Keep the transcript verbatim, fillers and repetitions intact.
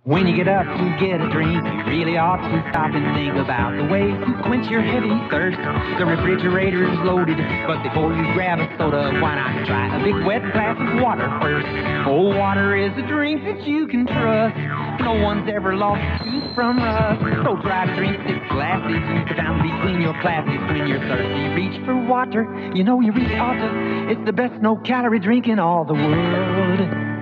When you get up to get a drink, you really ought to stop and think about the ways to quench your heavy thirst. The refrigerator's loaded, but before you grab a soda, why not try a big wet glass of water first? Oh, water is a drink that you can trust. No one's ever lost a tooth from rust. So try to drink six glasses, put down between your classes. When you're thirsty, reach for water. You know you really ought to. It's the best no-calorie drink in all the world.